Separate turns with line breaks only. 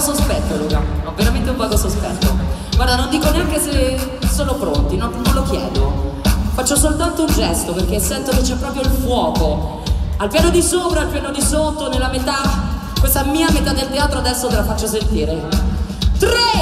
sospetto, Luca, ho veramente un vago sospetto. Guarda, non dico neanche se sono pronti, non lo chiedo. Faccio soltanto un gesto perché sento che c'è proprio il fuoco. Al piano di sopra, al piano di sotto, nella metà. Questa mia metà del teatro adesso te la faccio sentire. 3!